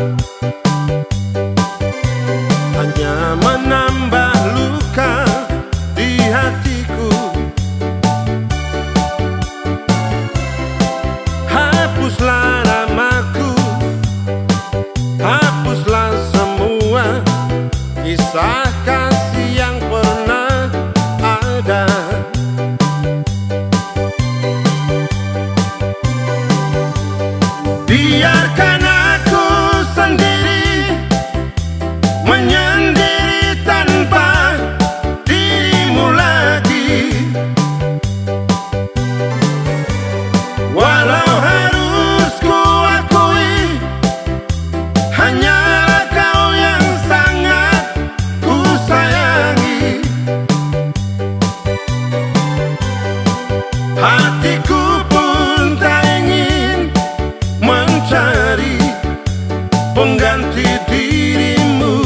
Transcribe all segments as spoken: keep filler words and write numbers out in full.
hanya menambah luka di hatiku. Hapuslah namaku, hapuslah semua kisah kasih yang pernah ada. Biarkan aku sendiri, menyendiri tanpa dirimu lagi. Walau harus ku akui, hanyalah kau yang sangat ku sayangi. Hatiku pun tak ingin mencari pengganti dirimu.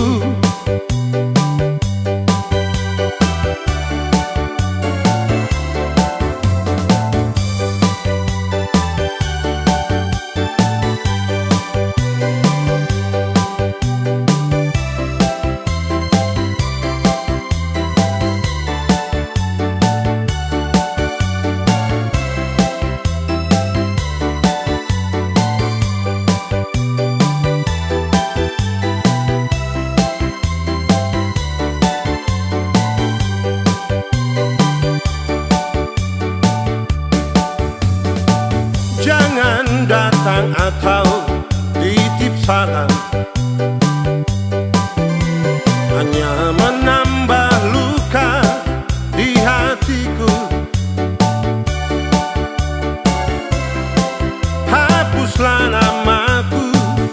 Jangan datang atau titip salam, hanya menambah luka di hatiku. Hapuslah namaku,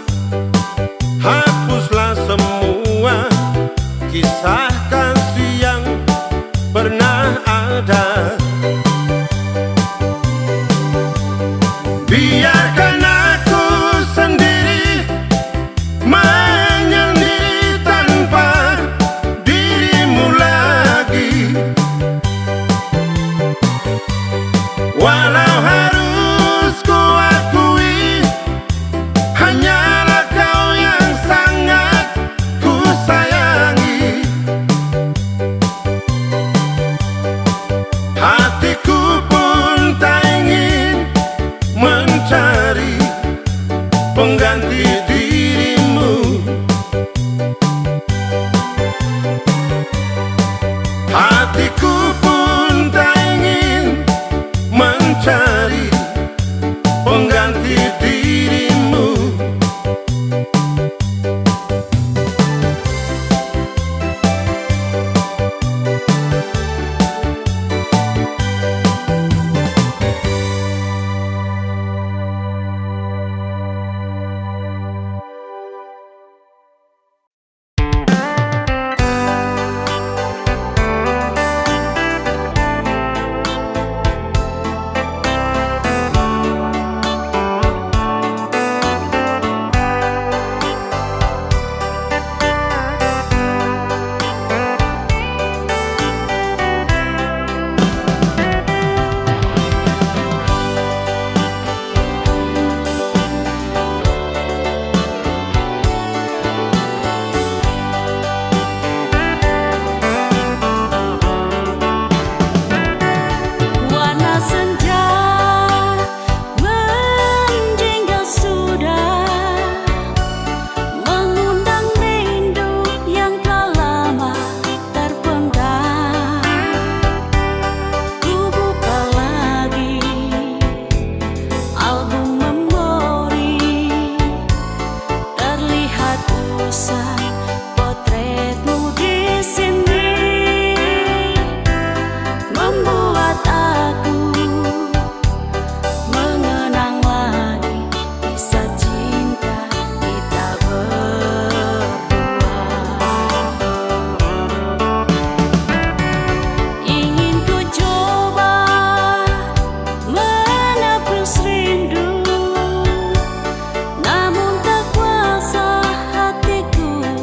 hapuslah semua kisah kasih yang pernah ada. Biarkan aku sendiri, menyendiri tanpa dirimu lagi. Walau harus ku akui, hanyalah kau yang sangat ku sayangi. Hatiku pun tak ingin mencari pengganti dirimu. Hatiku pun tak ingin mencari pengganti dirimu. Namun tak kuasa hatiku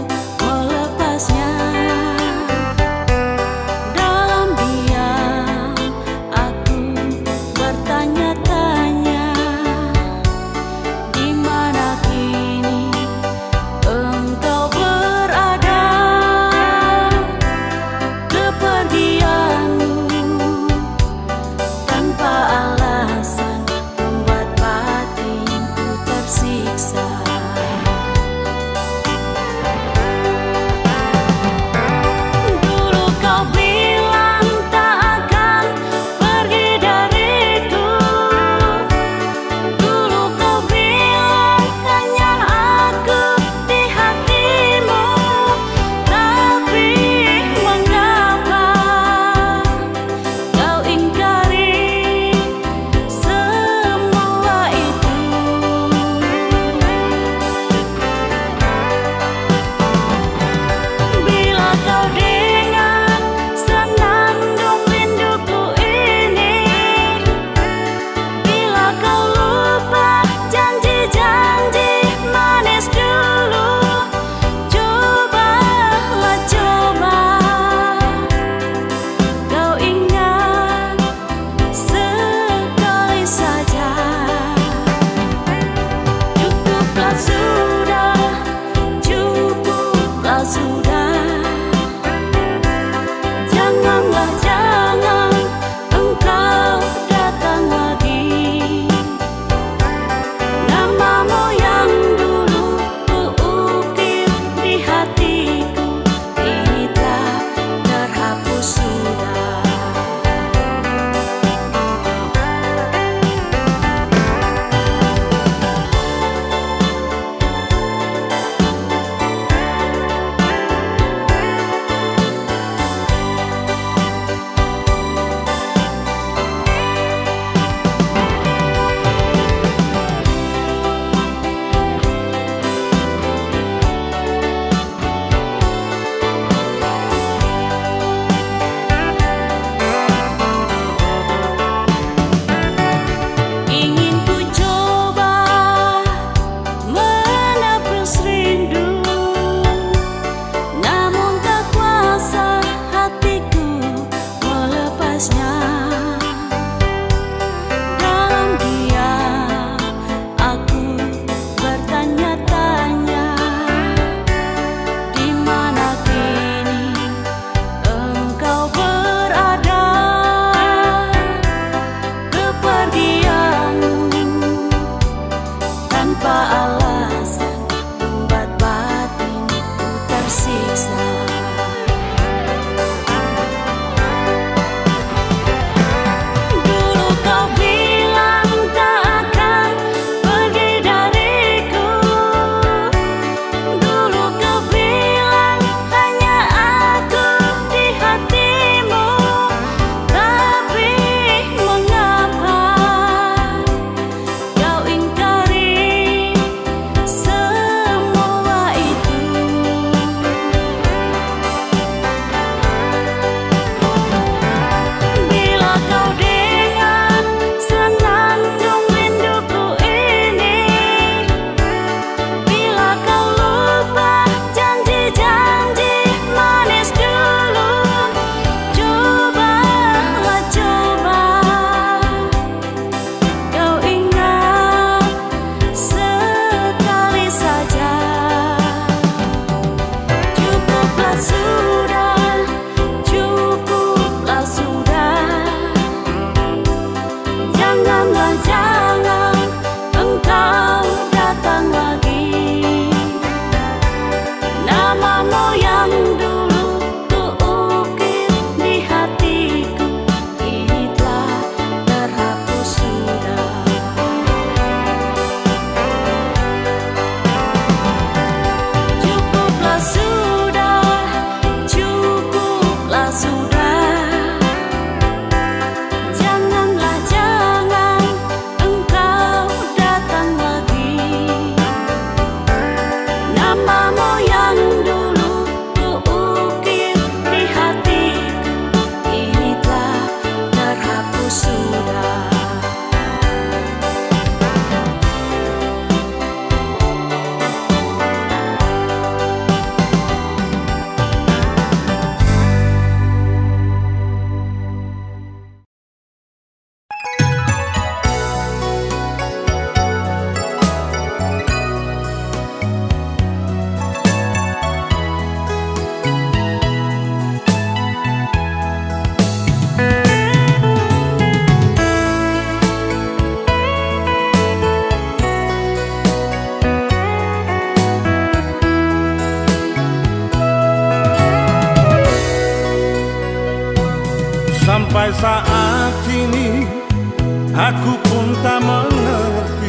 Sampai saat ini aku pun tak mengerti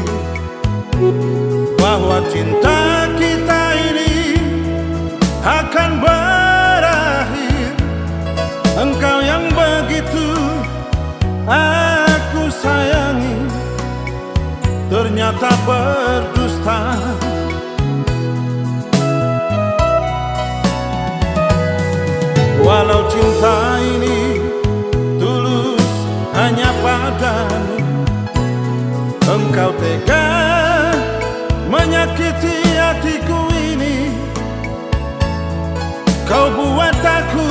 bahwa cinta kita ini akan berakhir. Engkau yang begitu aku sayangi ternyata berdusta. Walau cinta ini tulus hanya padamu, engkau tega menyakiti hatiku ini. Kau buat aku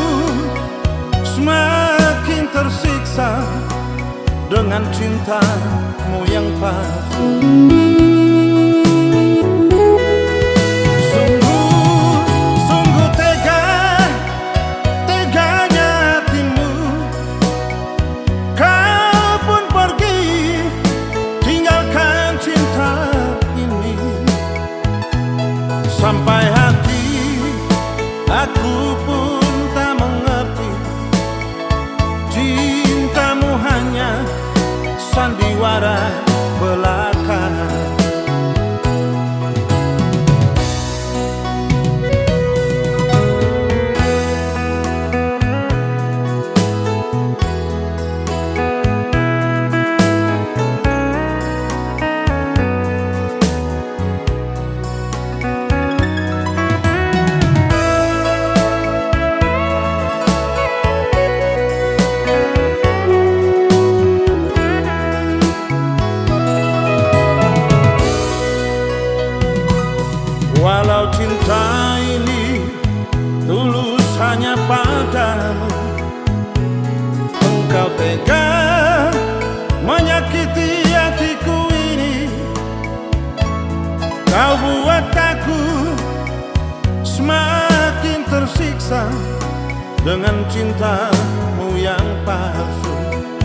semakin tersiksa dengan cintamu yang palsu. Sampai hati aku pun tak mengerti, cintamu hanya sandiwara belaka. Walau cinta ini tulus hanya padamu, engkau tega menyakiti hatiku ini. Kau buat aku semakin tersiksa dengan cintamu yang palsu.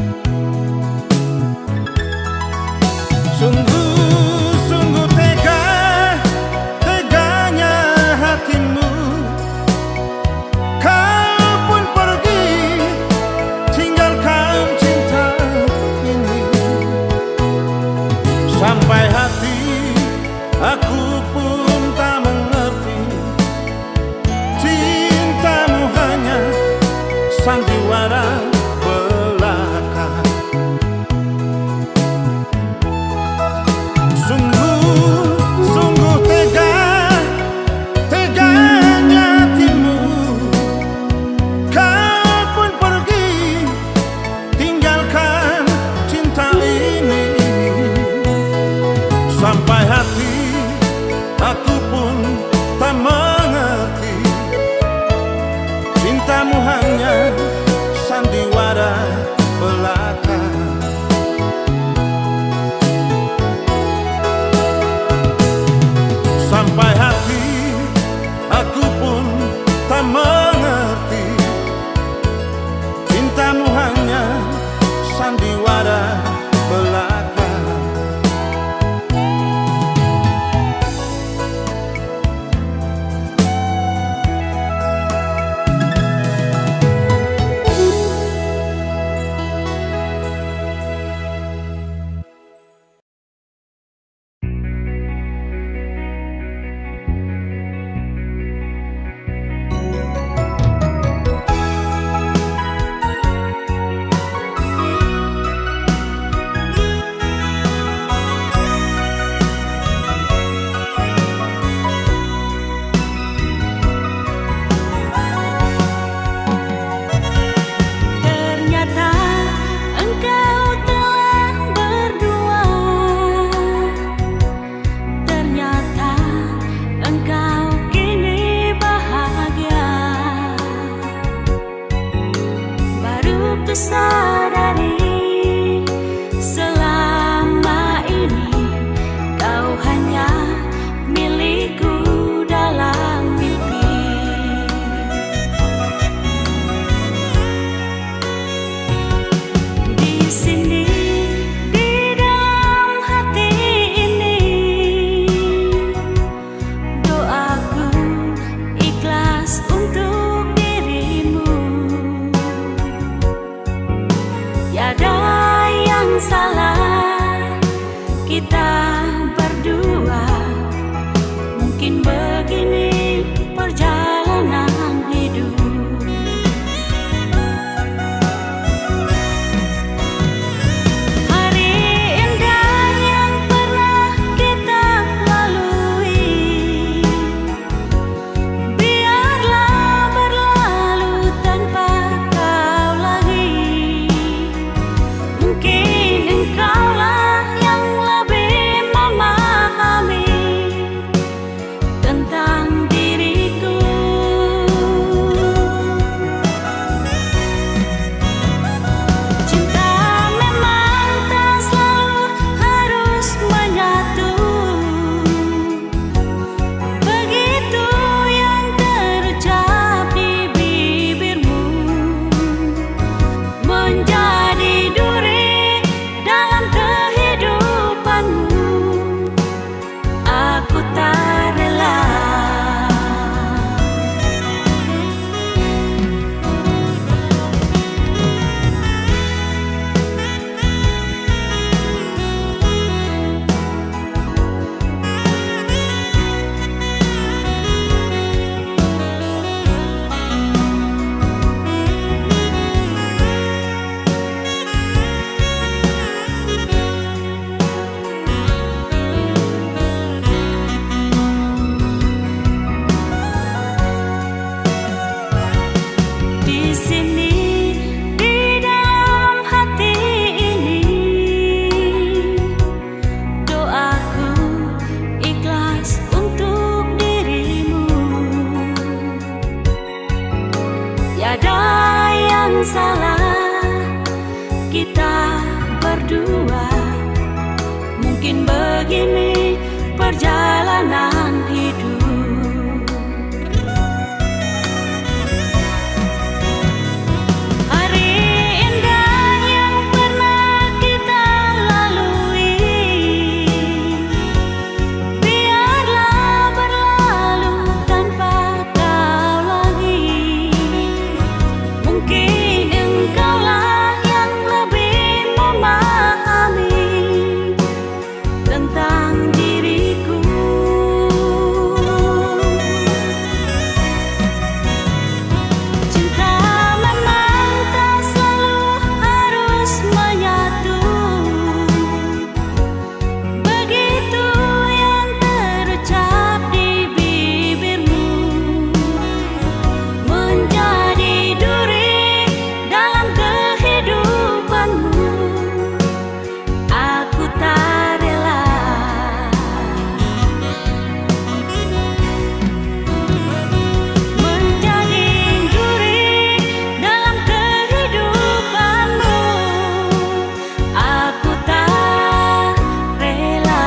Sungguh-sungguh tega hatimu, kau pun pergi tinggalkan cinta ini. Sampai hati aku pun tak mengerti, cintamu hanya sandiwara belaka. Sungguh-sungguh tega sampai hati aku pun tak mengerti, cintamu hanya sandiwara belaka. Sampai hati aku pun tak mengerti, cintamu hanya sandiwara belaka. Sadari selama ini kau hanya milikku dalam mimpi. Di sini di dalam hati ini doaku ikhlas untuk dirimu. tiada yang salah. Kita berdua, mungkin begini perjalanan hidup. Hari indah yang pernah kita lalui, biarlah berlalu tanpa kau lagi. Mungkin engkaulah yang lebih memahami tentang diriku. Cinta memang tak selalu harus menyatu, begitu yang terucap di bibirmu menjadi duri dalam kehidupanmu. Aku tak rela menjadi duri dalam kehidupanmu. Aku tak rela.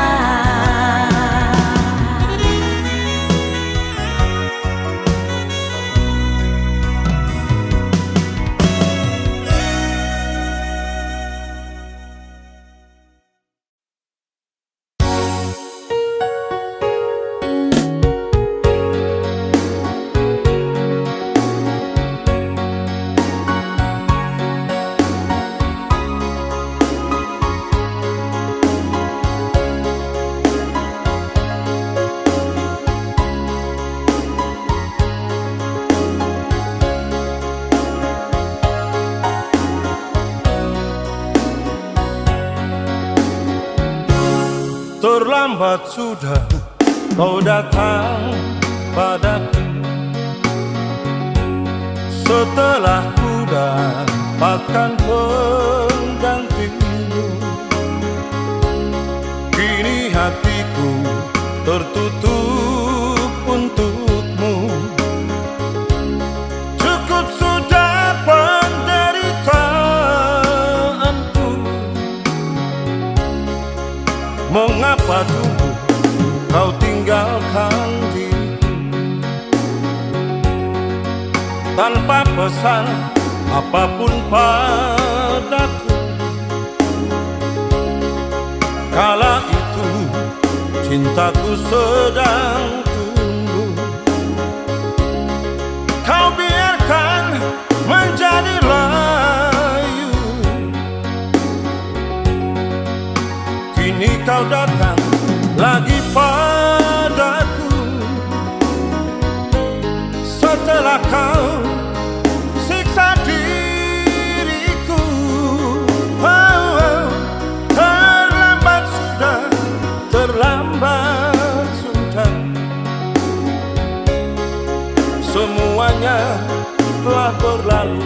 Terlambat sudah kau datang padaku, setelah ku dapatkan penggantimu. Kini hatiku tertutup untukmu. Cukup sudah penderitaanku. Mengapa dulu kau tinggalkan diriku tanpa pesan apapun padaku? Kala itu cintaku sedang tumbuh, kau biarkan menjadi layu. Kini kau datang lagi padaku, setelah kau siksa diriku. Oh, oh, terlambat sudah, terlambat sudah. Semuanya telah berlalu.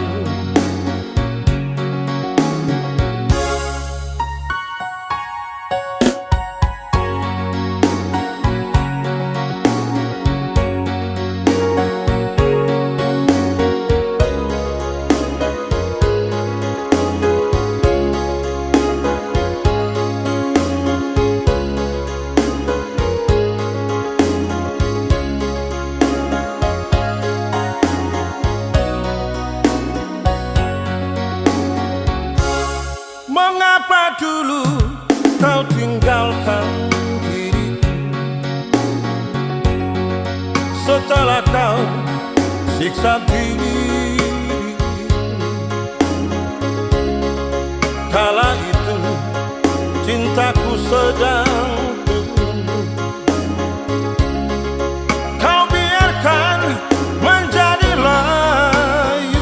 Mengapa dulu kau tinggalkan diriku, setelah kau siksa diri? Kala itu cintaku sedang tumbuh, kau biarkan menjadi layu.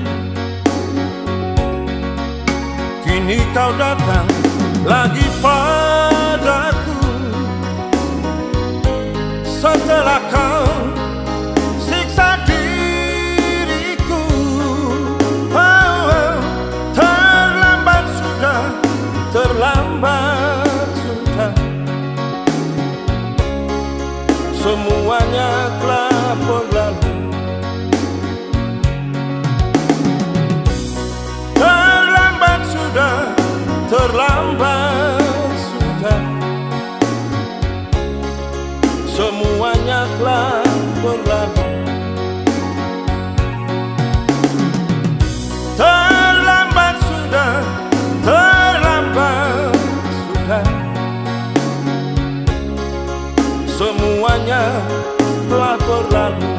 Kini kau datang lagi padaku, setelah kau siksa diriku. Oh, oh, terlambat sudah, terlambat sudah. Semuanya telah berlalu. telah berlalu. Terlambat sudah, terlambat sudah, semuanya telah berlalu.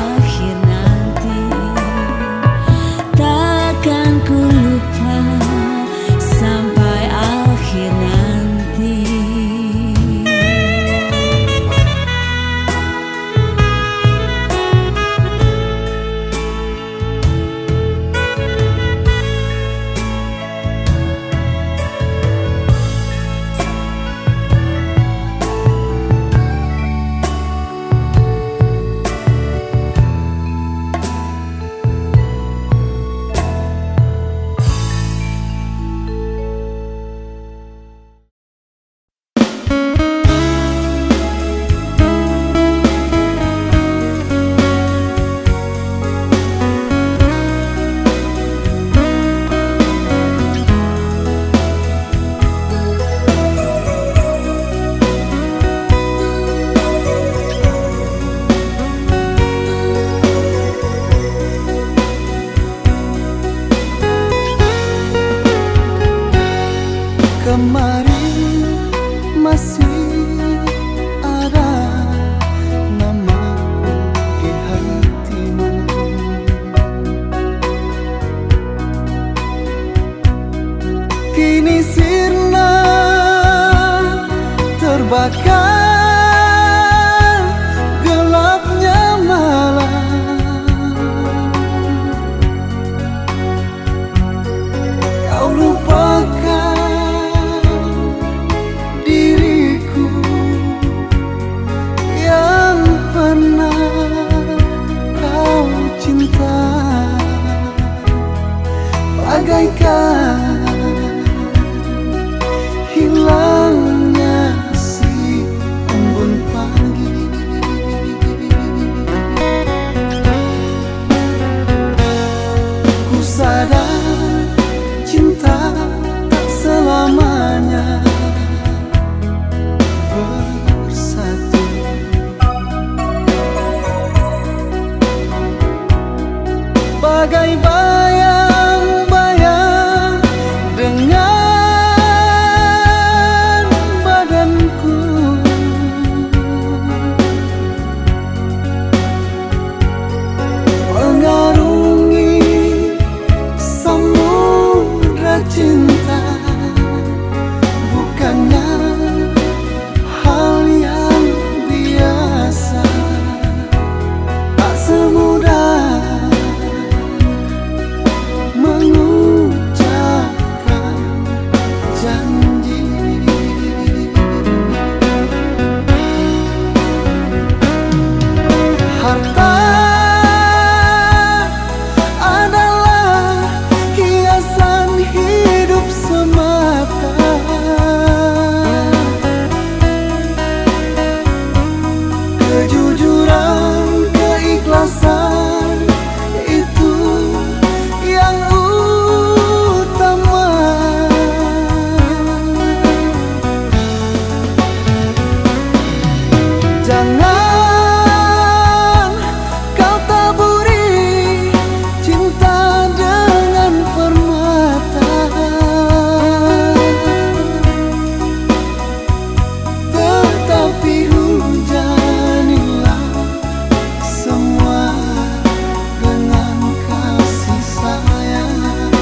Takkan ku lupa. kini sirna terbakar gelapnya malam. Kau lupakan diriku yang pernah kau cinta, bagaikan hilangnya si embun pagi. Ku sadar cinta tak selamanya bersatu. Bagai bayang-bayang dengan badanku, mengarungi samudra cinta, bukannya hal yang biasa. Tak semudah mengucapkan janji. Harta adalah hiasan hidup semata. Kejujuran, keikhlasan itu yang utama. Jangan kau taburi cinta dengan permata, tetapi hujanilah semua dengan kasih sayang.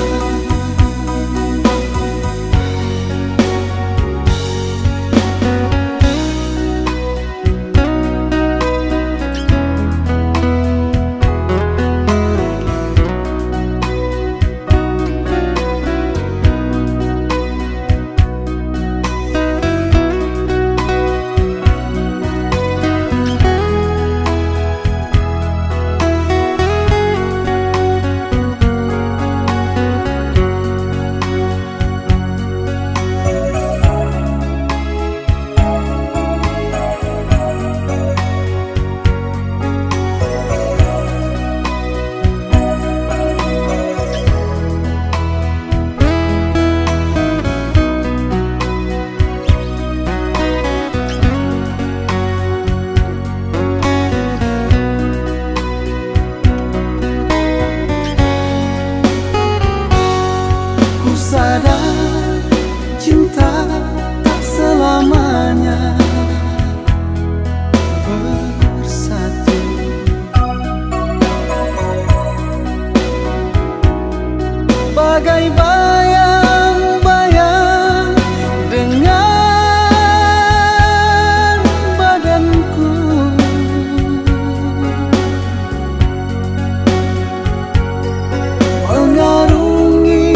Ku sadar cinta tak selamanya bersatu. Bagai bayang-bayang dengan badanku, mengarungi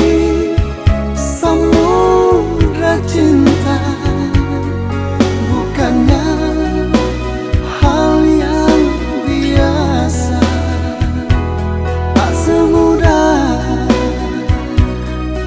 samudra cinta, bukannya hal yang biasa. Tak semudah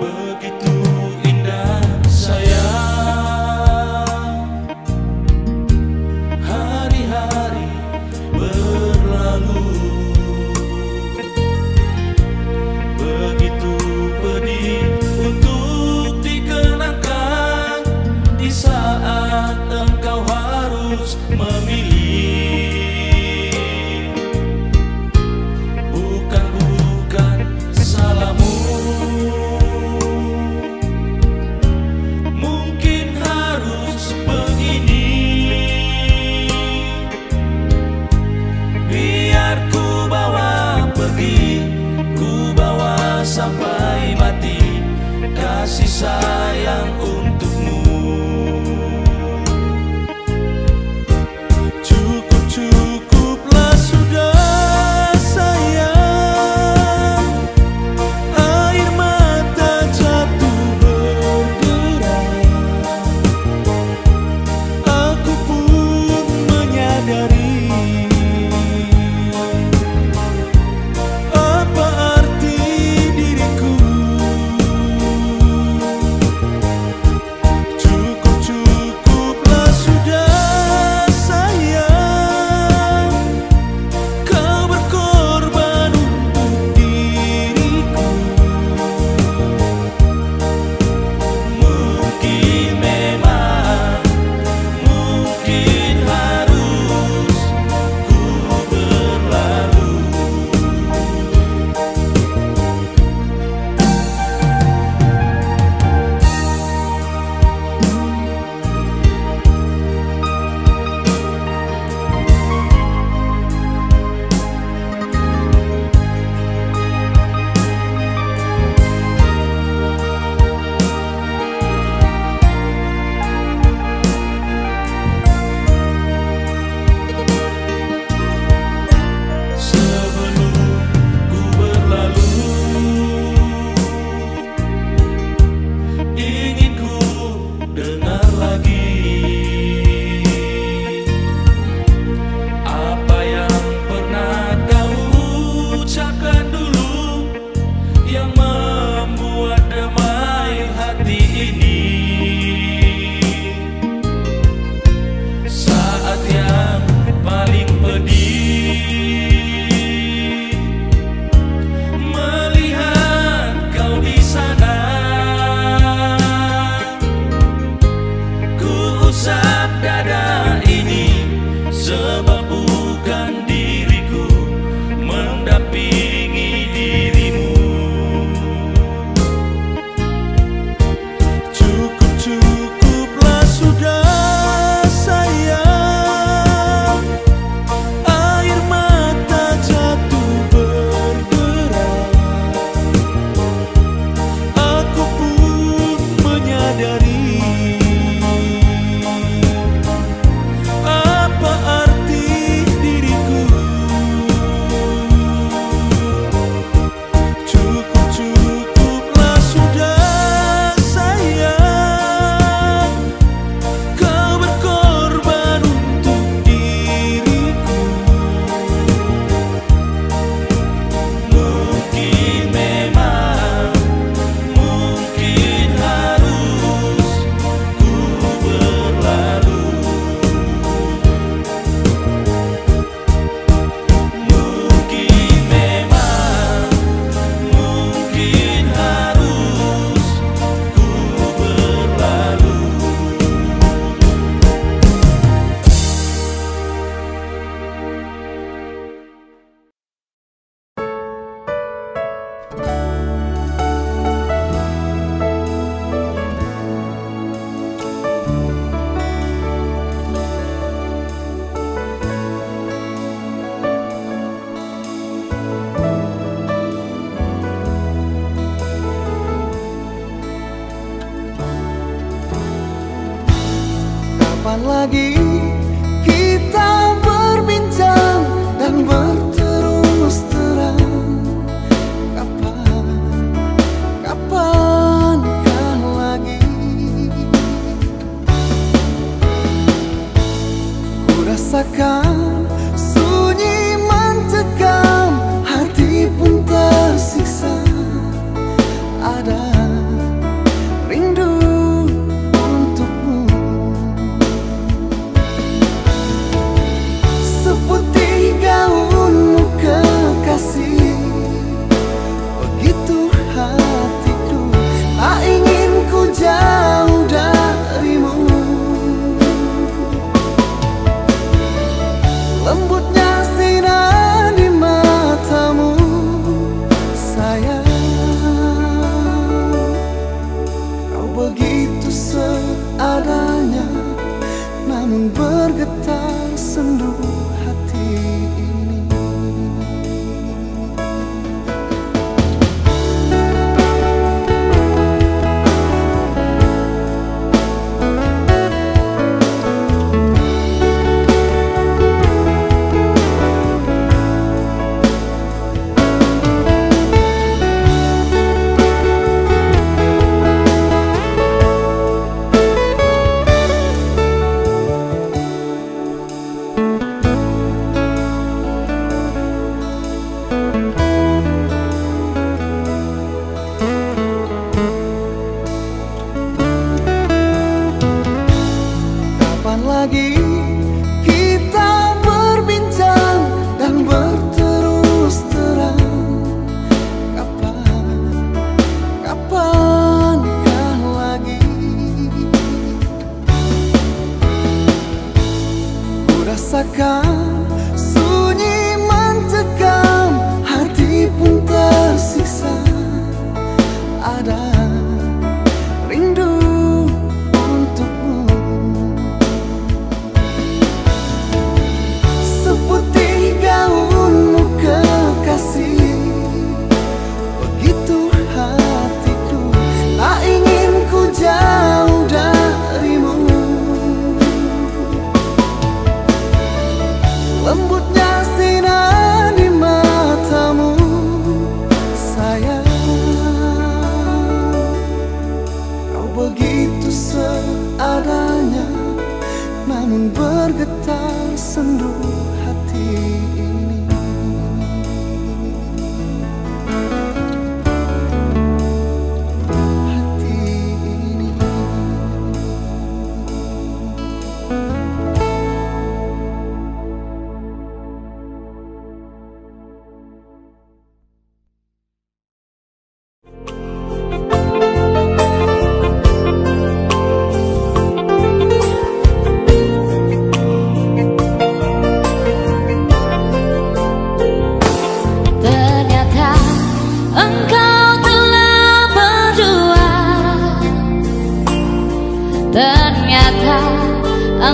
begitu indah sayang. Hari-hari berlalu, begitu pedih untuk dikenangkan di saat engkau harus memilih. Bukan-bukan salahmu, mungkin harus begini. Biar ku bawa pergi, ku bawa sampai mati kasih sayang untukmu. Cukup-cukuplah sudah sayang, air mata jatuh bergerak. Aku pun menyadari apa arti diriku.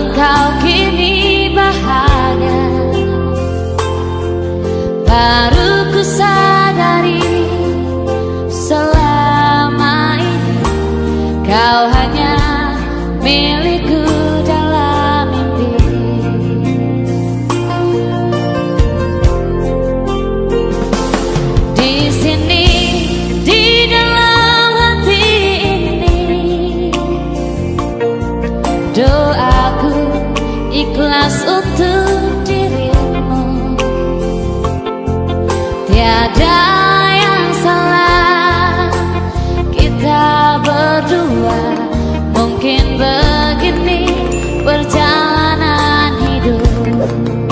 engkau kini bahagia. Baru ku sadari selama ini kau hanya milikku dalam mimpi. Di sini, di dalam hati ini, doaku ikhlas untuk dirimu. Tiada yang salah kita berdua. Mungkin begini perjalanan hidup.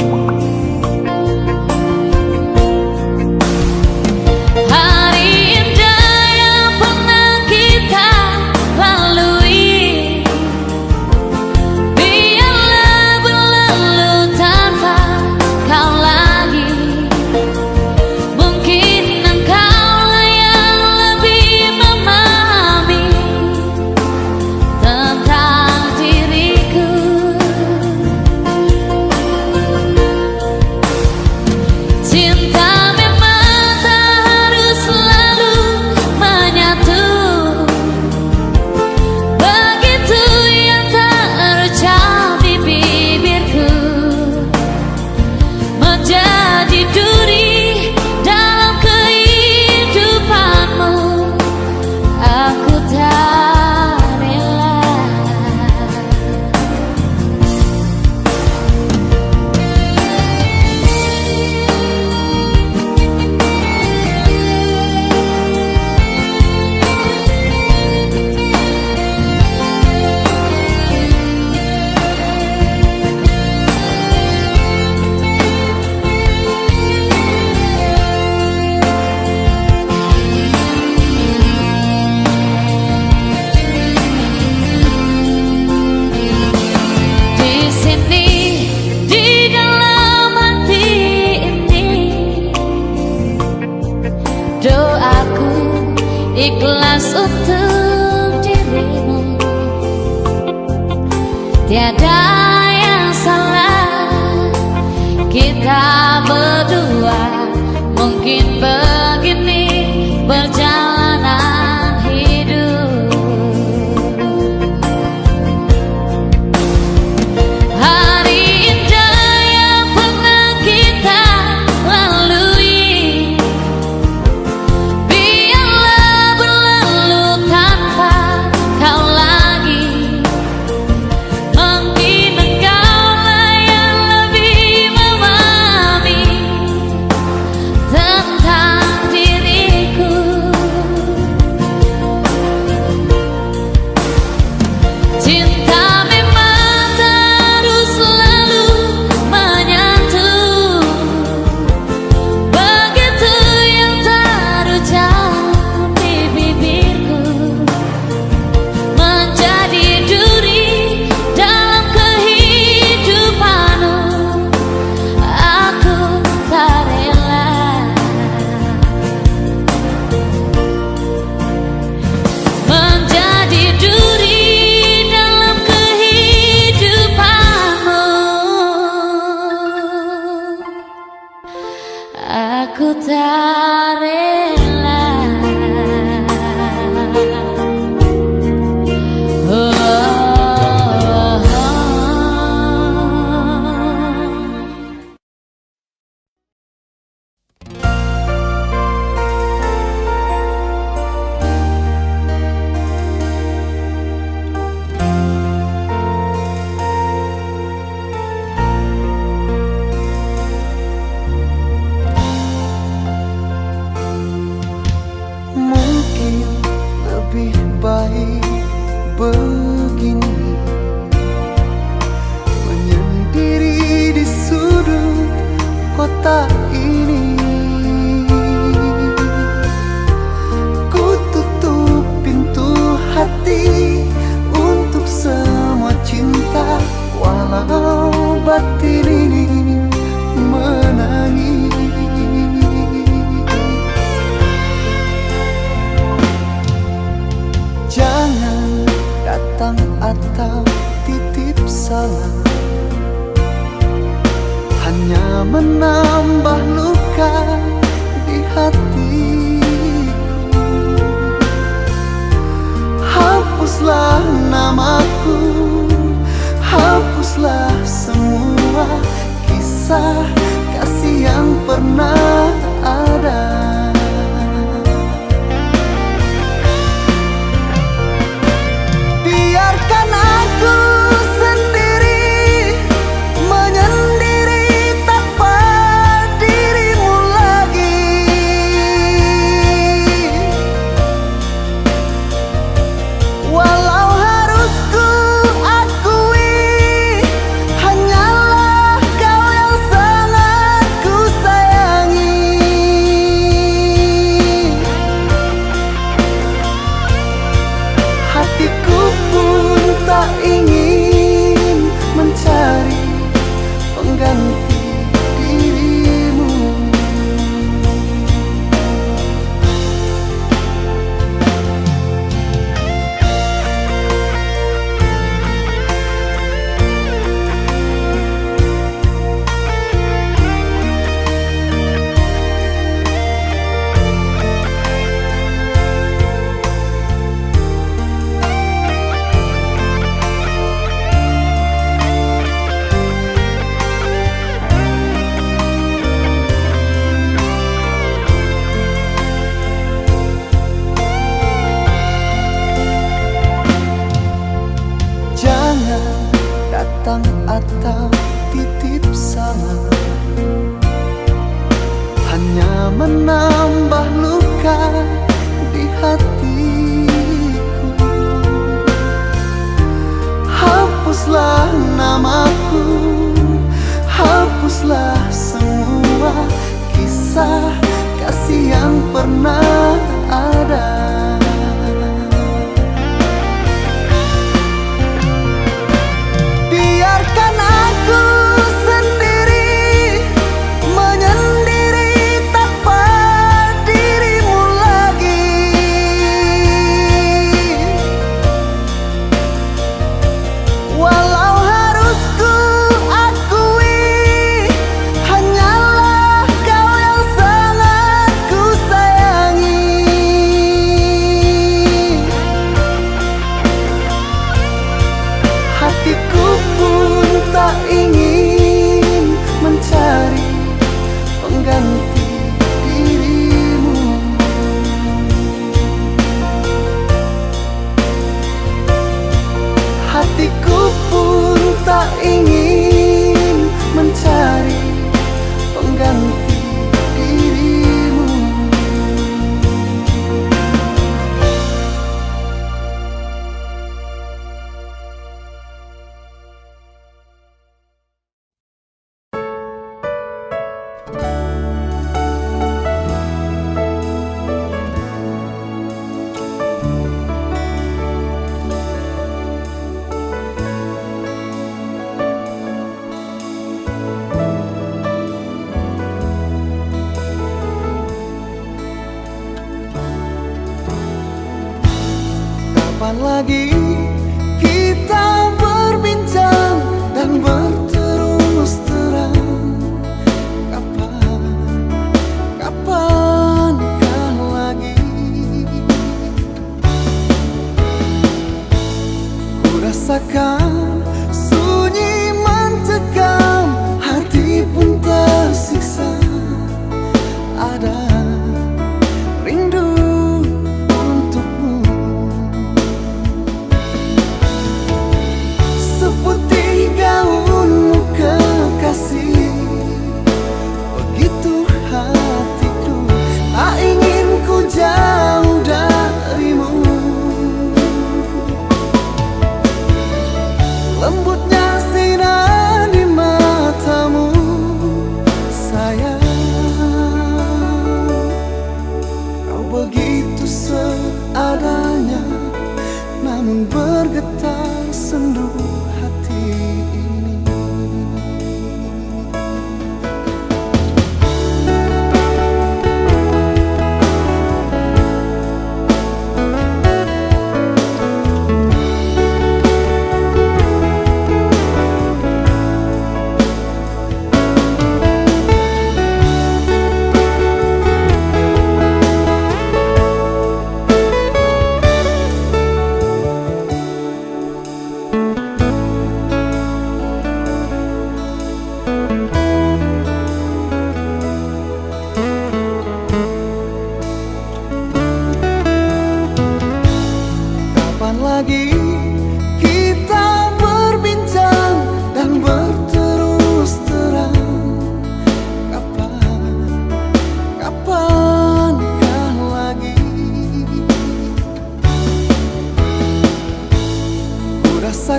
Hari indah yang pernah kita lalui, biarlah berlalu tanpa kau lagi. Mungkin engkaulah yang lebih memahami tentang diriku. Cinta memang tak harus selalu menyatu, begitu yang tak terucap di bibirku. Menjadi duri dalam kehidupanmu, aku tak rela. Di sini, di dalam hati ini, doaku ikhlas untuk dirimu. Tiada yang salah kita berdua. Mungkin begini perjalanan hidup. Hari indah yang pernah kita lalui, biarlah berlalu tanpa kau lagi. Mungkin engkaulah yang lebih memahami tentang diriku. Cinta memang tak harus selalu menyatu, begitu yang terucap di bibirku. Menjadi duri dalam kehidupanmu, aku tak rela. Menjadi duri dalam kehidupanmu, aku tak rela. Oh, oh, oh. Mungkin lebih baik begini, menyendiri di sudut kota ini. Ku tutup pintu hati untuk semua cinta, walau batin ini menangis. Jangan datang atau titip sana hanya menambah luka di hatiku. Hapuslah namaku, hapuslah semua kisah kasih yang pernah ada. Biarkan aku sendiri menyendiri tanpa dirimu lagi. Walau harus ku akui hanyalah kau yang sangat ku sayangi. Hatiku pun tak ingin mencari pengganti dirimu. Jangan datang atau titip salam, hanya menambah luka di hatiku. Hapuslah namaku, hapuslah semua kisah kasih yang pernah ada. Biarkan aku sendiri menyendiri tanpa dirimu lagi. Walau harus ku akui hanyalah kau yang sangat ku sayangi. Hatiku pun tak ingin mencari pengganti dirimu. Hatiku pun tak ingin mencari pengganti dirimu. Kapan lagi kita berbincang dan berterus terang? Kapan, kapankah lagi? Ku rasakan sunyi mencekam, hati pun tersiksa. Ada rindu untukmu. Seputih gaunmu kekasih, begitu hatiku tak ingin ku jauh darimu. Lembutnya sinar di matamu, sayang. Kau begitu seadanya, namun bergetar sendu hati ini.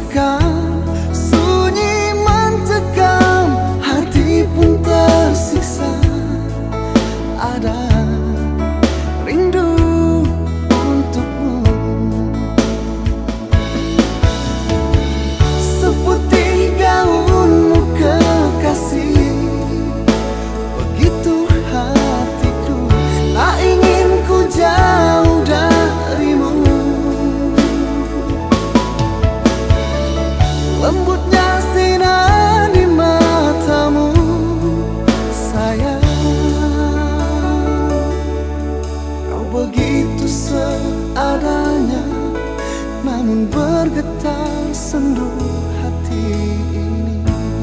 tekan, sunyi mencekam, hati pun tersiksa. Ada rindu untukmu, seputih gaunmu kekasih. Begitu hatiku, tak ingin ku jauh darimu. Lembutnya sinar di matamu, sayang. Kau begitu seadanya, namun bergetar sendu hati ini.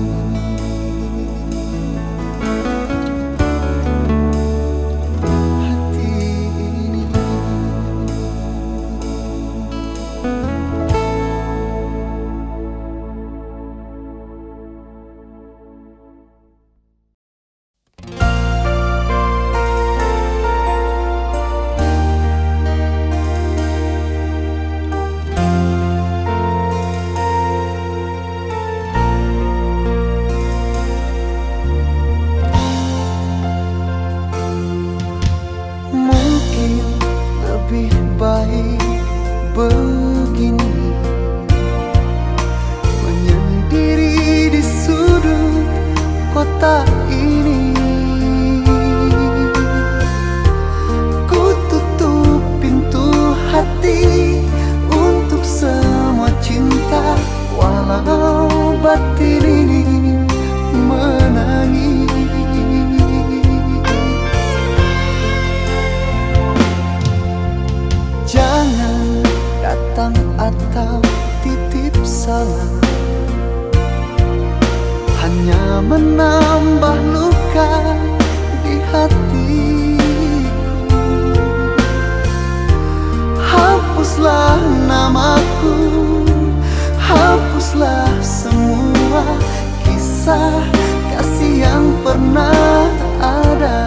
Hati ini. Mungkin lebih baik begini, menyendiri di sudut kota ini. Ku tutup pintu hati untuk semua cinta, walau batin ini menangis. Jangan datang atau titip salam, hanya menambah luka di hatiku. Hapuslah namaku, hapuslah semua kisah kasih yang pernah ada.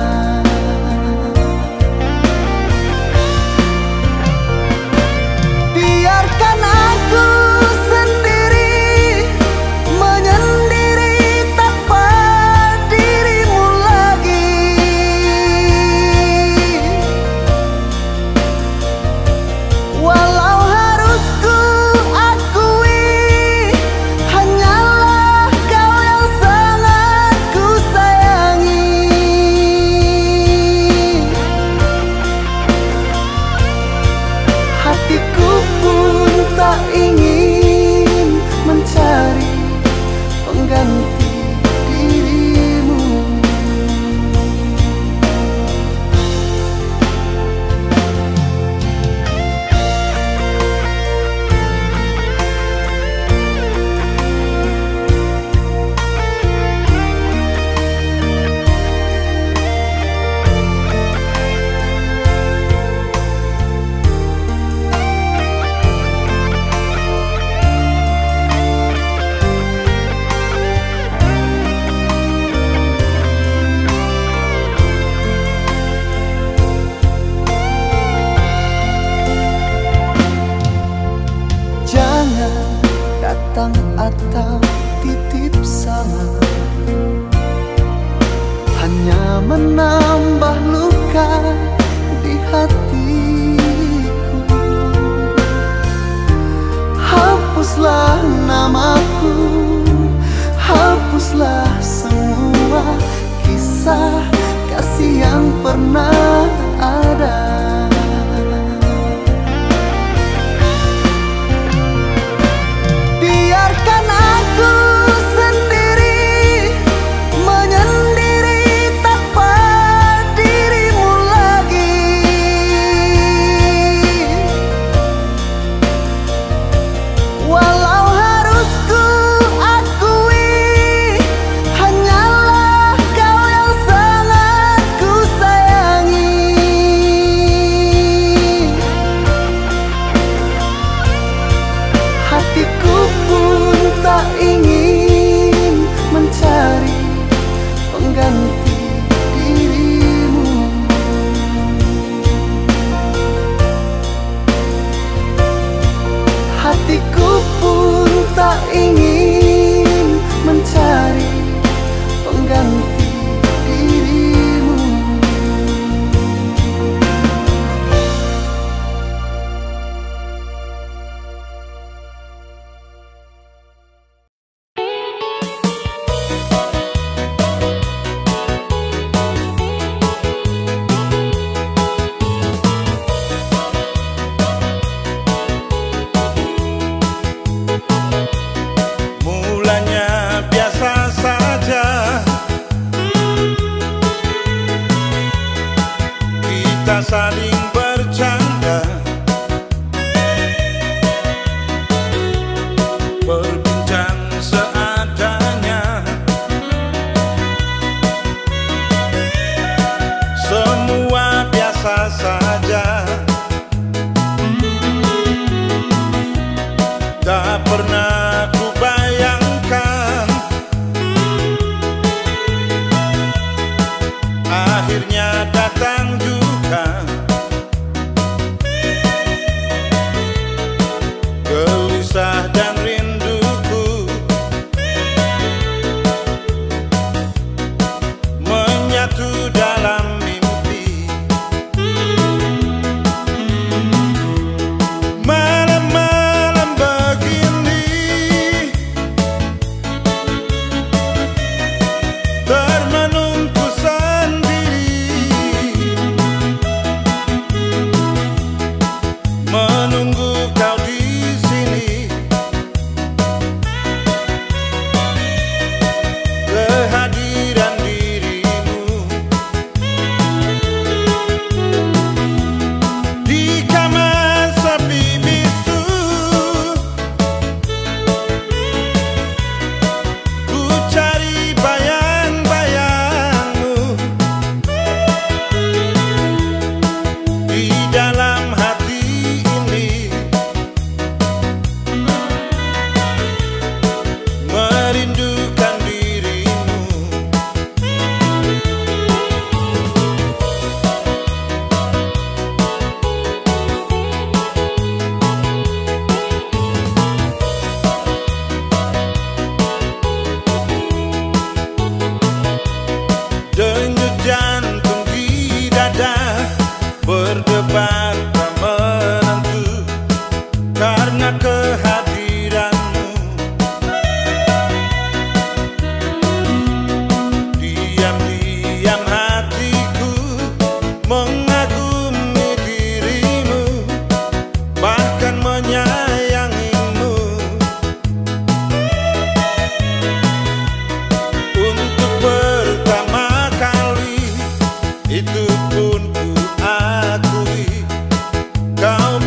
Biarkan aku sendiri, menyendiri tanpa dirimu lagi. Walau harus ku akui, hanyalah kau yang sangat ku sayangi. Hatiku pun tak ingin mencari pengganti dirimu. Jangan datang atau titip salam, hanya menambah luka di hatiku. Hapuslah namaku, hapuslah semua kisah kasih yang pernah ada. Biarkan aku sendiri, menyendiri tanpa dirimu lagi.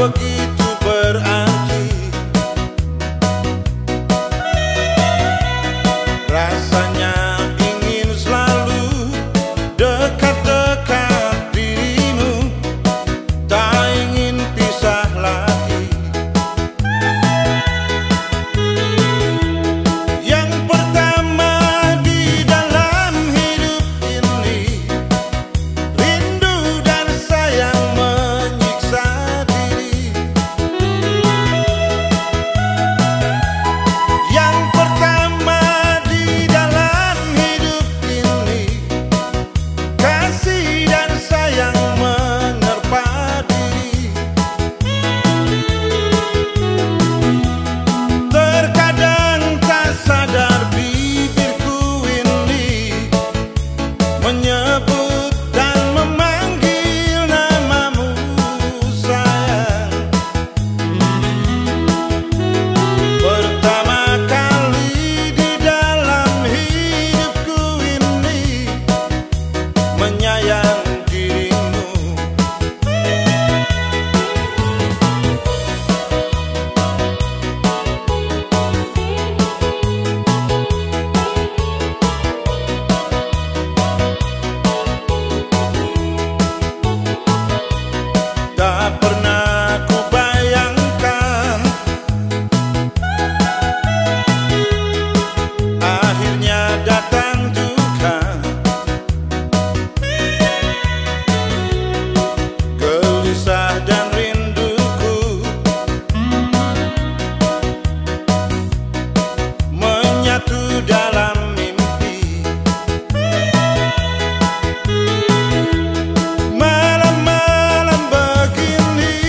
begitu berarti. Rasanya ingin selalu dekat-dekat dirimu, tak ingin pisah lagi. Yang pertama di dalam hidup ini, rindu dan sayang menyiksa diri. Yang pertama di dalam hidup ini, kasih dan sayang menerpa diri. Terkadang tak sadar bibirku ini menyebut dan memanggil namamu sayang. Pertama kali di dalam hidupku ini menyayang dirimu. Tak pernah kubayangkan akhirnya datang duka. Gelisah dan rinduku menyatu dalam mimpi. Malam-malam begini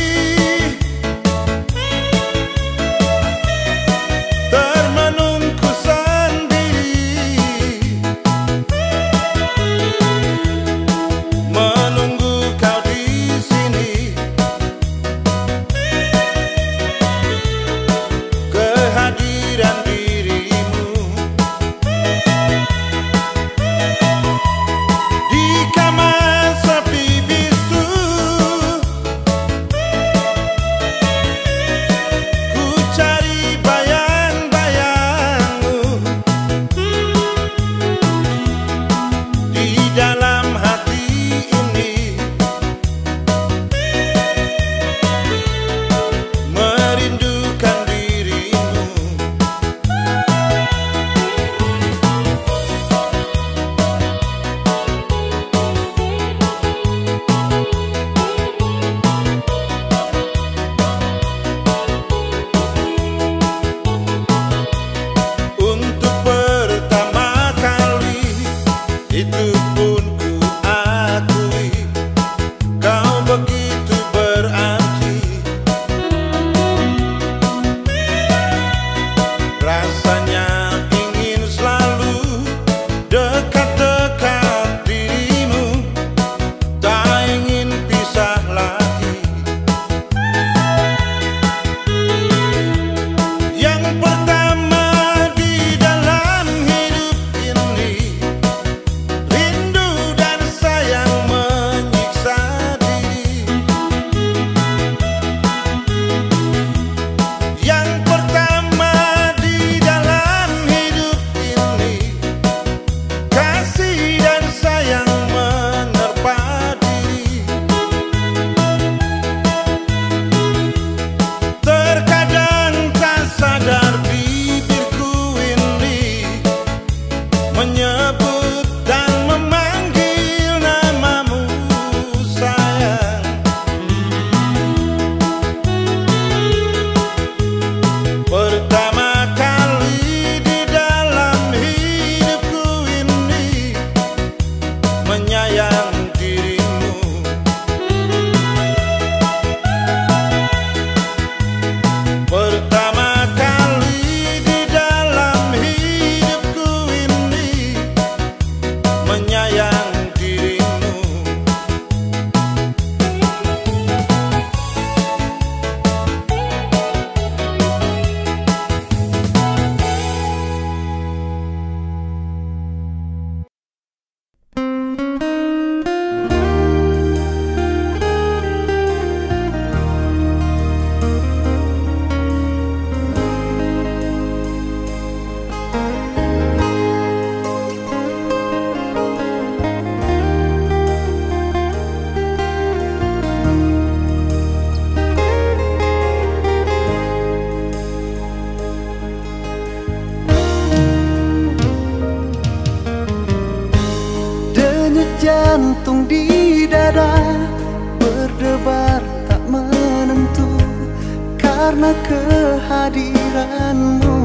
karena kehadiranmu.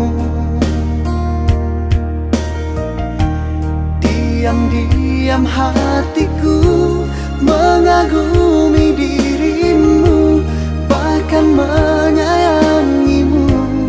Diam-diam hatiku mengagumi dirimu, bahkan menyayangimu.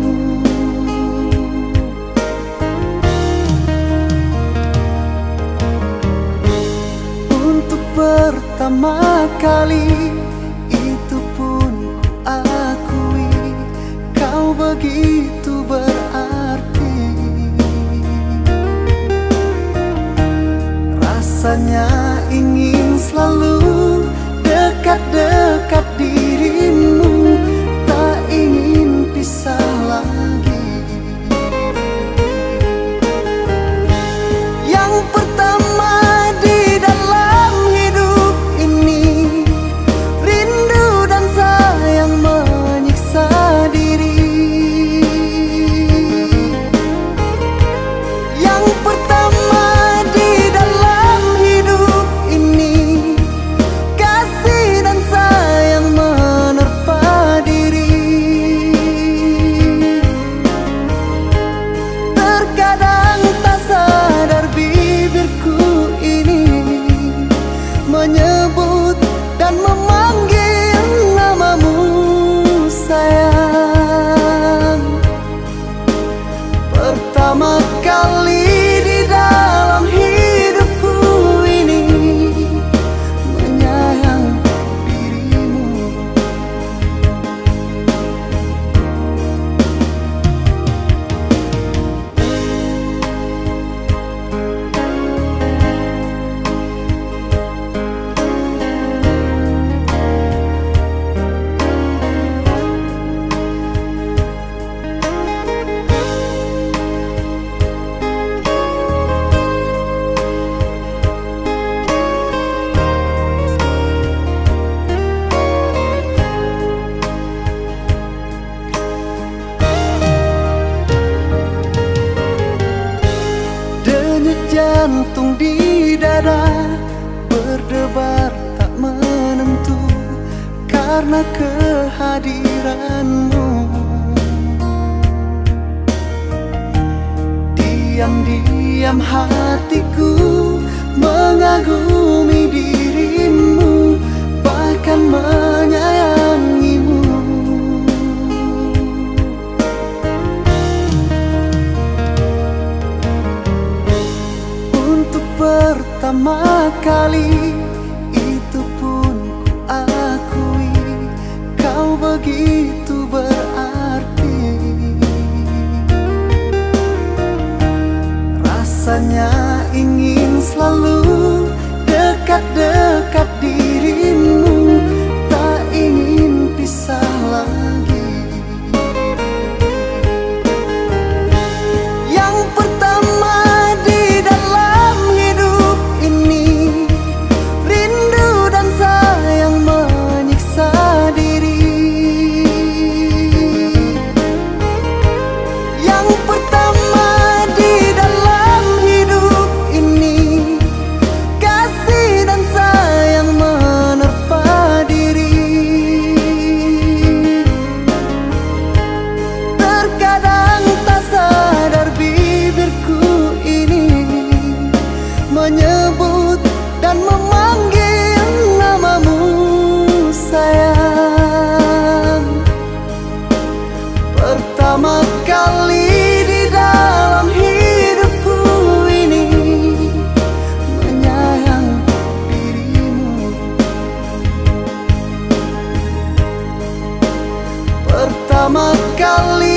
Untuk pertama kali itu pun ku akui, kau begitu berarti. Rasanya ingin selalu dekat-dekat dirimu, tak ingin pisah lagi. Yang pertama di dalam hidup ini, rindu dan sayang menyiksa diri. Yang pertama di dalam hidup ini, kasih dan sayang menerpa diri. Terkadang tak sadar bibirku ini menyebut dan memanggil namamu sayang. Pertama kali di dalam hidupku ini menyayang dirimu. Denyut jantung di dada berdebar tak menentu karena kehadiranmu. Diam-diam hatiku mengagumi dirimu, bahkan menyayangimu. Untuk pertama kali itu pun ku akui, kau begitu berarti. Rasanya ingin selalu dekat-dekat dirimu, tak ingin pisah lagi. Yang pertama di dalam hidup ini, rindu dan sayang menyiksa diri. Yang pertama di dalam hidup ini, kasih dan sayang menerpa diri. Terkadang tak sadar bibirku ini menyebut dan memanggil namamu sayang. Pertama kali di dalam hidupku ini menyayang dirimu. Pertama kali